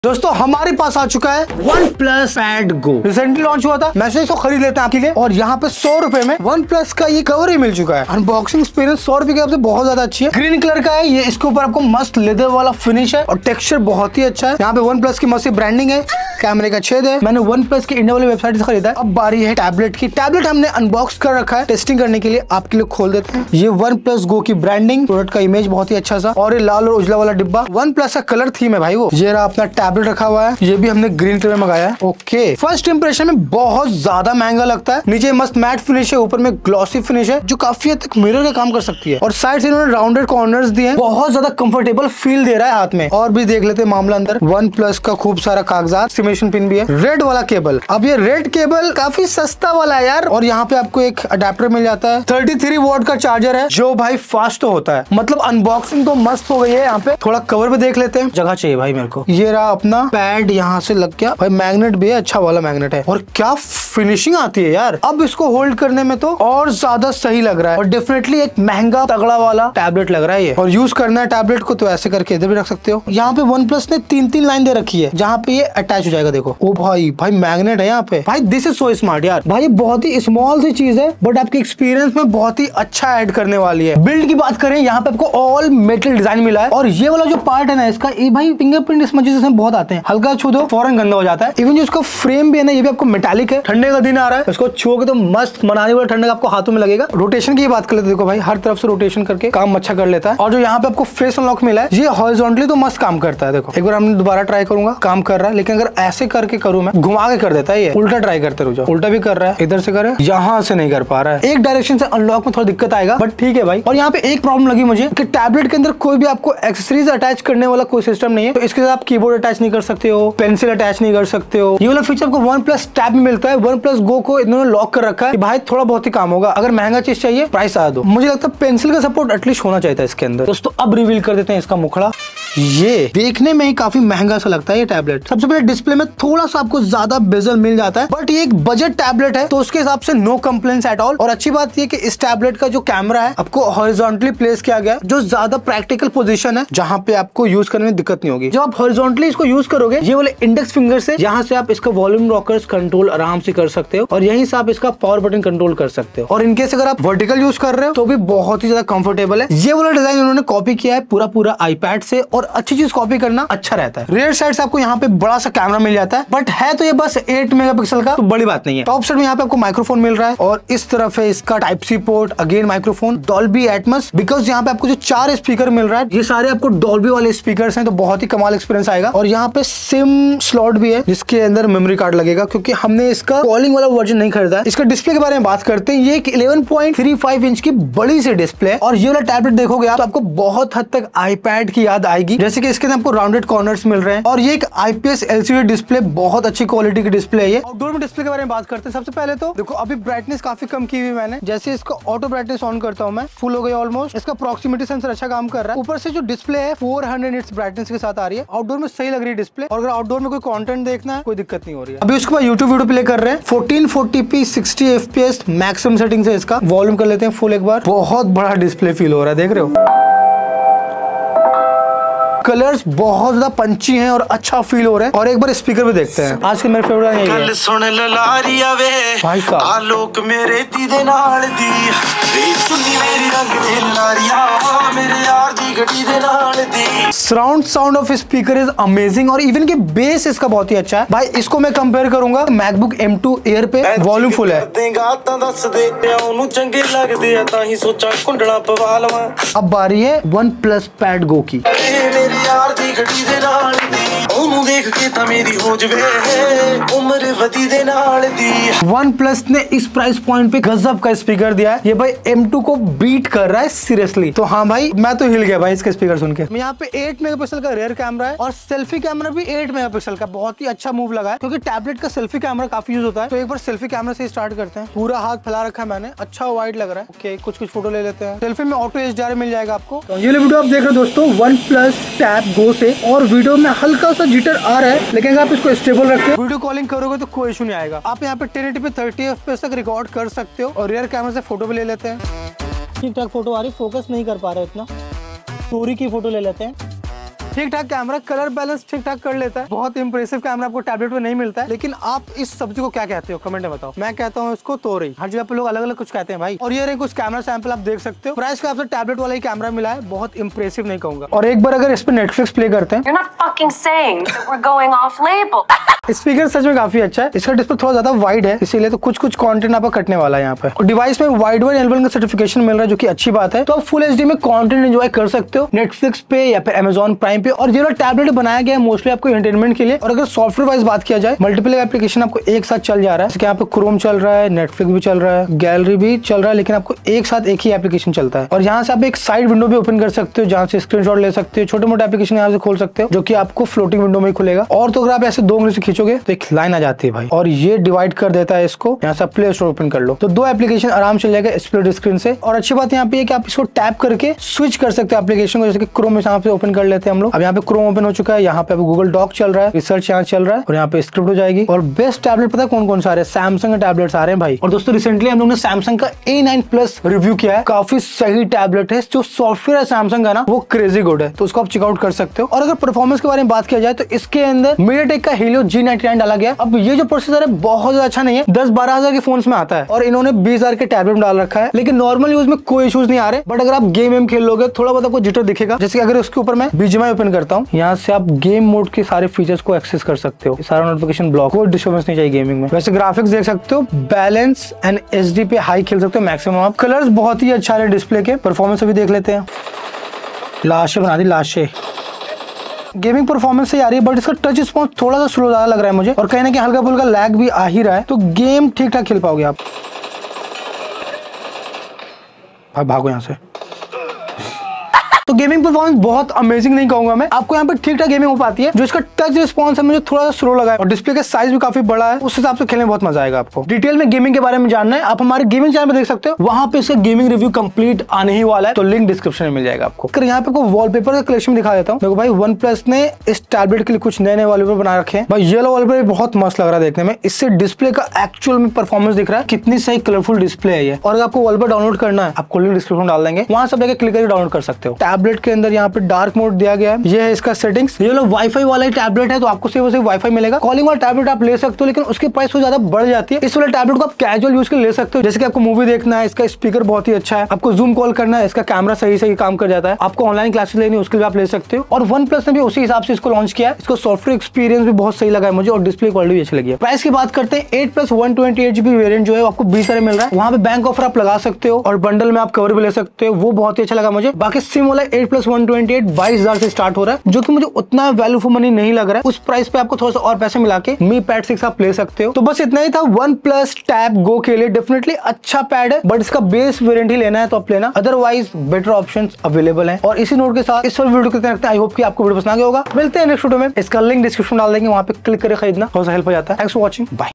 दोस्तों हमारे पास आ चुका है OnePlus Pad Go। Recently launch हुआ था, मैसेज तो खरीद लेते हैं आपके लिए। और यहाँ पे 100 रुपए में OnePlus का ये कवर ही मिल चुका है। अनबॉक्सिंग एक्सपीरियंस 100 रुपए के आपसे बहुत ज्यादा अच्छी है। ग्रीन कलर का है ये, इसके ऊपर आपको मस्त लेदर वाला फिनिश है और टेक्सचर बहुत ही अच्छा है। यहाँ पे OnePlus की मस्त ब्रांडिंग है, कैमरे का छेद है। मैंने OnePlus की इंडिया वाली वेबसाइट से खरीदा है। अब बारी है टैबलेट की। टैबलेट हमने अनबॉक्स कर रखा है टेस्टिंग करने के लिए, आपके लिए खोल देते हैं। ये OnePlus Go की ब्रांडिंग, प्रोडक्ट का इमेज बहुत ही अच्छा सा, और ये लाल और उजला वाला डिब्बा OnePlus का कलर थीम है भाई। वो ये रहा अपना टैबलेट रखा हुआ है, ये भी हमने ग्रीन कलर में मंगाया है। ओके, फर्स्ट इंप्रेशन में बहुत ज्यादा महंगा लगता है। नीचे मस्त मैट फिनिश है, ऊपर में ग्लॉसी फिनिश है जो काफी हद तक मिरर का काम कर सकती है। और साइड से इन्होंने राउंडेड कॉर्नर्स दिए हैं, बहुत ज्यादा कंफर्टेबल फील दे रहा है हाथ में। और भी देख लेते हैं मामला अंदर। OnePlus का खूब सारा कागजात, सिमेशन पिन भी है, रेड वाला केबल। अब ये रेड केबल काफी सस्ता वाला है यार। और यहाँ पे आपको एक अडेप्टर मिल जाता है। 33 वॉट का चार्जर है जो भाई फास्ट तो होता है। मतलब अनबॉक्सिंग तो मस्त हो गई है। यहाँ पे थोड़ा कवर भी देख लेते हैं, जगह चाहिए भाई मेरे को। ये रहा अपना पैड, यहाँ से लग गया भाई। मैग्नेट भी है, अच्छा वाला मैग्नेट है। और क्या फिनिशिंग आती है यार। अब इसको होल्ड करने में तो और ज्यादा सही लग रहा है। और डेफिनेटली एक महंगा तगड़ा वाला टैबलेट लग रहा है ये। और यूज करना है टैबलेट को तो ऐसे करके इधर भी रख सकते हो। यहाँ पे OnePlus ने 3 लाइन दे रखी है जहाँ पे ये अटैच हो जाएगा। देखो ओ भाई मैग्नेट है यहाँ पे भाई। दिस इज सो स्मार्ट यार भाई। ये बहुत ही स्मॉल सी चीज है बट आपके एक्सपीरियंस में बहुत ही अच्छा ऐड करने वाली है। बिल्ड की बात करें, यहाँ पे आपको ऑल मेटल डिजाइन मिला है। और ये वाला जो पार्ट है ना इसका, ये भाई फिंगरप्रिंट स्मजेस में बहुत आते हैं, हल्का छू दो फौरन गंदा हो जाता है। इवन जो इसका फ्रेम भी है ना, ये भी आपको मेटालिक है। ठंडे का दिन आ रहा है, इसको छुओगे तो मस्त मनाने वाला ठंडा आपको हाथों में लगेगा। रोटेशन की बात कर लेते, देखो भाई हर तरफ से रोटेशन करके काम अच्छा कर लेता है। और जो यहाँ पे आपको फेस अनलॉक मिला है, ये हॉरिजॉन्टली तो मस्त काम करता है। देखो एक बार हमने दोबारा ट्राई करूंगा, काम कर रहा है। लेकिन अगर ऐसे करके करूं मैं, घुमा के कर देता है ये। उल्टा ट्राई करते रहो, उल्टा भी कर रहा है, इधर से करे, यहाँ से नहीं कर पा रहा है। एक डायरेक्शन से अनलॉक में थोड़ा दिक्कत आएगा बट ठीक है भाई। और यहाँ पे एक प्रॉब्लम लगी मुझे कि टैबलेट के अंदर कोई भी आपको एक्सेसरीज अटैच करने वाला कोई सिस्टम नहीं है। तो इसके साथ आप कीबोर्ड अटैच नहीं कर सकते हो, पेंसिल अटैच नहीं कर सकते हो। ये वाला फीचर आपको OnePlus टैब में मिलता है। OnePlus Go को इन्होंने लॉक कर रखा है कि भाई थोड़ा बहुत ही काम होगा। अगर महंगा चीज चाहिए प्राइस आ दो। मुझे लगता है पेंसिल का सपोर्ट एटलीस्ट होना चाहिए था इसके अंदर। दोस्तों अब रिवील कर देते हैं इसका मुखड़ा। ये देखने में ही काफी महंगा सा लगता है ये टैबलेट। सबसे पहले डिस्प्ले में थोड़ा सा आपको ज्यादा बेजल मिल जाता है बट ये एक बजट टैबलेट है तो उसके हिसाब से नो कंप्लेंट्स एट ऑल। और अच्छी बात ये कि इस टैबलेट का जो कैमरा है आपको हॉरिजॉन्टली प्लेस किया गया है, जो ज्यादा प्रैक्टिकल पोजीशन है जहां पे आपको यूज करने में दिक्कत नहीं होगी। जब आप हॉरिजॉन्टली इसको यूज करोगे, ये वाले इंडेक्स फिंगर से यहाँ से आप इसका वॉल्यूम रॉकर्स कंट्रोल आराम से कर सकते हो और यहीं से आप इसका पावर बटन कंट्रोल कर सकते हो। और इनकेस अगर आप वर्टिकल यूज कर रहे हो तो भी बहुत ही ज्यादा कंफर्टेबल है। ये वाला डिजाइन उन्होंने कॉपी किया है पूरा iPad से। और अच्छी चीज कॉपी करना अच्छा रहता है। रेयर साइड से आपको यहाँ पे बड़ा सा कैमरा मिल जाता है बट है तो ये बस 8 मेगापिक्सल का, तो बड़ी बात नहीं है। टॉप साइड में यहाँ पे आपको माइक्रोफोन मिल रहा है और इस तरफ है इसका Type-C port, again microphone, Dolby Atmos. Because यहाँ पे आपको जो 4 स्पीकर मिल रहा है, ये सारे आपको डॉल्बी वाले स्पीकर्स हैं, तो बहुत ही कमाल एक्सपीरियंस आएगा। और यहाँ पे सिम स्लॉट भी है जिसके अंदर मेमोरी कार्ड लगेगा, क्योंकि हमने इसका कॉलिंग वाला वर्जन नहीं खरीदा है। इसका डिस्प्ले के बारे में बात करते हैं, ये एक 11.35 इंच की बड़ी सी डिस्प्ले है। और ये वाला टैबलेट देखोगे आप तो आपको बहुत हद तक iPad की याद आएगी, जैसे कि इसके अंदर आपको राउंडेड कॉर्नर्स मिल रहे हैं। और ये एक IPS LCD डिस्प्ले, बहुत अच्छी क्वालिटी की डिस्प्ले है ये। आउटडोर में डिस्प्ले के बारे में बात करते हैं। सबसे पहले तो देखो अभी ब्राइटनेस काफी कम की हुई मैंने। जैसे इसको ऑटो ब्राइटनेस ऑन करता हूं मैं, फुल हो गई ऑलमोस्ट। इसका प्रॉक्सिमिटी सेंसर अच्छा काम कर रहा है। ऊपर से जो डिस्प्ले है 400 निट्स ब्राइटनेस के साथ आ रही है। आउटडोर में सही लग रही है डिस्प्ले। और अगर आउटडोर में कोई कंटेंट देखना है कोई दिक्कत नहीं हो रही है। अभी उसके बाद यूट्यूब वीडियो प्ले कर रहे हैं। 1440p 60 FPS मैक्सिमम सेटिंग है इसका। वॉल्यूम कर लेते हैं फुल एक बार। बहुत बड़ा डिस्प्ले फील हो रहा है, देख रहे हो। कलर्स बहुत ज्यादा पंची हैं और अच्छा फील हो रहा है। और एक बार स्पीकर भी देखते हैं। आज के मेरे फेवरेट यही है। सुन ललारिया वे भाई साहब, आलोक मेरे दी दे नाल दी वे चुन्नी मेरी रंग दे ललारिया मेरे यार दी गड्डी दे नाल दी। Sound of speaker is amazing. और इवन के बेस इसका बहुत ही अच्छा है भाई। इसको मैं कंपेयर करूंगा मैकबुक M2 एयर पे, वॉल्यूम फुल है। देगा ता दस दे ओनु चंगे लगदे आ ताही सोचा कुंडला पवा लवां। अब बारी है OnePlus Pad Go की। यार दी गड्डी दे नाल दी ओनू देख के ता मेरी हो जवे उम्र वदी दे नाल दी। OnePlus ने इस प्राइस पॉइंट पे गजब का स्पीकर दिया है। ये भाई M2 को बीट कर रहा है सीरियसली। तो हाँ भाई, मैं तो हिल गया भाई इसका स्पीकर सुन के। यहाँ पे 8 मेगापिक्सल का रेयर कैमरा है और सेल्फी कैमरा भी 8 मेगापिक्सल का। बहुत ही अच्छा मूव लगा है क्योंकि टैबलेट का सेल्फी कैमरा काफी यूज होता है। तो एक बार सेल्फी कैमरा से स्टार्ट करते हैं। पूरा हाथ फैला रखा है मैंने, अच्छा वाइड लग रहा है। ओके, कुछ फोटो ले लेते हैं। सेल्फी में ऑटो HDR मिल जाएगा आपको। तो ये वीडियो आप देख रहे हो दोस्तों OnePlus Tab Go से। और वीडियो में हल्का सा जिटर आ रहा है, लेकिन आप इसको स्टेबल रखें, वीडियो कॉलिंग करोगे तो कोई इशू नहीं आएगा। आप यहाँ पे 1080p 30 FPS तक रिकॉर्ड कर सकते हो। और रियर कैमरा से फोटो भी ले लेते हैं। ठीक ठाक फोटो आ रही, फोकस नहीं कर पा रहे इतना। स्टोरी की फोटो ले लेते हैं। ठीक ठाक कैमरा, कलर बैलेंस ठीक ठाक कर लेता है। बहुत इंप्रेसिव कैमरा आपको टैबलेट में नहीं मिलता है। लेकिन आप इस सब्जी को क्या कहते हो कमेंट में बताओ। मैं कहता हूँ इसको तोरई। हर जगह पे लोग अलग अलग कुछ कहते हैं भाई। और ये रहे कुछ कैमरा सैंपल, आप देख सकते हो। प्राइस का आपसे टैबलेट वाला ही कैमरा मिला है, बहुत इंप्रेसिव नहीं कहूंगा। और एक बार अगर इस पे नेटफ्लिक्स प्ले करते हैं, स्पीकर सच में काफी अच्छा है। इसका डिस्प्ले थोड़ा ज्यादा वाइड है, इसीलिए तो कुछ कंटेंट आपका कटने वाला है यहाँ पे। और डिवाइस में वाइड वन L1 का सर्टिफिकेशन मिल रहा है, जो कि अच्छी बात है। तो आप फुल HD में कंटेंट एंजॉय कर सकते हो नेटफ्लिक्स पे या फिर Amazon प्राइम पे। और ये वाला टैबलेट बनाया गया है मोस्टली आपको एंटरटेनमेंट के लिए। और अगर सॉफ्टवेयर वाइज बात किया जाए, मल्टीपल एप्लीकेशन आपको एक साथ चल जा रहा है। यहाँ पे क्रोम चल रहा है, नेटफ्लिक्स भी चल रहा है, गैलरी भी चल रहा है, लेकिन आपको एक साथ एक ही एप्लीकेशन चलता है। और यहाँ से आप एक साइड विंडो भी ओपन कर सकते हो, जहाँ से स्क्रीनशॉट ले सकते हो, छोटे मोटे एप्लीकेशन यहाँ से खोल सकते हो, जो कि आपको फ्लोटिंग विंडो में खुलेगा। और तो अगर आप ऐसे 2 उंगली से खींचोगे तो एक लाइन आ जाती है भाई, और ये डिवाइड कर देता है इसको। यहाँ से प्ले स्टोर ओपन कर लो तो 2 एप्लीकेशन आराम से चल जाएगा स्प्लिट स्क्रीन से। और अच्छी बात यहाँ पे है कि आप इसको टैप करके स्विच कर सकते हो एप्लीकेशन को, जैसे कि क्रोम में यहाँ पे ओपन कर लेते हैं हम लोग। अब यहाँ पे क्रोम ओपन हो चुका है, यहाँ पे गूगल डॉक चल रहा है, रिसर्च यहाँ चल रहा है, और यहाँ पे स्क्रिप्ट हो जाएगी। और बेस्ट टैबलेट पता है कौन कौन सा है? सैमसंग के टैबलेट्स आ रहे हैं भाई। और दोस्तों रिसेंटली हम लोग ने सैमसंग का A9 Plus रिव्यू किया है, काफी सही टैबलेट है। जो सॉफ्टवेयर है सैमसंग का ना, वो क्रेजी गुड है, तो उसको आप चेकआउट कर सकते हो। और अगर परफॉर्मेंस के बारे में बात किया जाए तो इसके अंदर MediaTek का Helio G99 डाला गया। अब ये जो प्रोसेसर है बहुत ज्यादा अच्छा नहीं है, 10-12 हजार के फोन में आता है, और इन्होंने 20 हजार के टैबलेट में डाल रखा है। लेकिन नॉर्मल यूज में कोई इश्यूज नहीं आ रहे। बट अगर आप गेम खेल लोगे, थोड़ा बहुत आपको जिटर दिखेगा। जैसे अगर उसके ऊपर मैं BGMI ओपन करता हूँ, यहाँ से आप गेम मोड के सारे फीचर्स को एक्सेस कर सकते हो। सारा नोटिफिकेशन ब्लॉक, कोई डिस्टर्बेंस नहीं चाहिए गेमिंग में। वैसे ग्राफिक्स देख सकते हो, बैलेंस एंड HD पे हाई खेल सकते हो मैक्सिमम आप। कलर्स बहुत ही अच्छा है डिस्प्ले के। परफॉर्मेंस अभी देख लेते हैं। लाशें बना दी, लाशें। गेमिंग परफॉर्मेंस से आ रही है, बट इसका टच रिस्पॉन्स थोड़ा सा स्लो ज्यादा लग रहा है मुझे, और कहीं ना कहीं हल्का फुल्का लैग भी आ ही रहा है। तो गेम ठीक ठाक खेल पाओगे आप। भागो यहाँ से। तो गेमिंग परफॉर्मेंस बहुत अमेजिंग नहीं कहूंगा मैं, आपको यहाँ पे ठीक ठाक गेमिंग हो पाती है। जो इसका टच रिस्पॉन्स है मुझे थोड़ा सा स्लो लगा है, और डिस्प्ले का साइज भी काफी बड़ा है, उस हिसाब से खेलने में बहुत मजा आएगा आपको। डिटेल में गेमिंग के बारे में जानना है, आप हमारे गेमिंग चैनल पे देख सकते हो, वहां पे इसका गेमिंग रिव्यू कंप्लीट आने ही वाला है, तो लिंक डिस्क्रिप्शन में मिल जाएगा आपको। अगर यहाँ पे वॉलपेपर का कलेक्शन दिखा देता हूँ। देखो भाई, OnePlus ने इस टैबलेट के लिए कुछ नए वॉलपेपर बना रखे हैं भाई। ये वॉलपेपर बहुत मस्त लग रहा है देखने में। इससे डिस्प्ले का एक्चुअल में परफॉर्मेंस दिख रहा है, कितनी सही कलरफुल डिस्प्ले है ये। और अगर आपको वॉलपेपर डाउनलोड करना है, आपको लिंक डिस्क्रिप्शन डाल देंगे, वहां सब जाकर क्लिक करके डाउनलोड कर सकते हो। टैबलेट के अंदर यहाँ पे डार्क मोड दिया गया है, ये है इसका सेटिंग्स। ये लोग वाईफाई वाला ही टैबलेट है, तो आपको सिर्फ वाईफाई मिलेगा। कॉलिंग वाला टैबलेट आप ले सकते हो, लेकिन उसकी प्राइस ज्यादा बढ़ जाती है। इस वाले टैबलेट को आप कैजुअल यूज के ले सकते हो, जैसे कि आपको मूवी देखना है, इसका स्पीकर बहुत ही अच्छा है, आपको जूम कॉल करना है, इसका कैमरा सही काम कर जाता है, आपको ऑनलाइन क्लासेस लेनी है उसके लिए आप ले सकते हो। और OnePlus ने भी उसी हिसाब से इसको लॉन्च किया है। इसको सॉफ्टवेयर एक्सपीरियंस भी बहुत सही लगा है मुझे, और डिस्प्ले क्वालिटी भी अच्छी लगी है। प्राइस की बात करते हैं, 8+ 128GB वेरिएंट जो है आपको 20 सारे मिल रहा है। वहां पे बैंक ऑफर आप लगा सकते हो, और बंडल में आप कवर भी ले सकते हो, वो बहुत ही अच्छा लगा मुझे। बाकी सिम वाला 8+ 128 22,000 से स्टार्ट हो रहा है, जो कि मुझे उतना वैल्यू फॉर मनी नहीं लग रहा है। उस प्राइस पे आपको थोड़ा सा और पैसे मिला के Mi Pad 6 आप ले सकते हो। तो बस इतना ही था OnePlus Tab Go के लिए। डेफिनेटली अच्छा पैड है, बट इसका बेस वेरिएंट ही लेना है तो आप लेना, अदरवाइज बेटर ऑप्शंस अवेलेबल हैं। और इसी नोट के साथ इस वीडियो को करते हैं। आई होप कि आपको वीडियो पसंद आ गया होगा। मिलते हैं नेक्स्ट वीडियो में, इसका लिंक डिस्क्रिप्शन डाल देंगे, वहां पे क्लिक करके खरीदना, थोड़ा सा हेल्प हो जाता है। Thanks for watching, bye.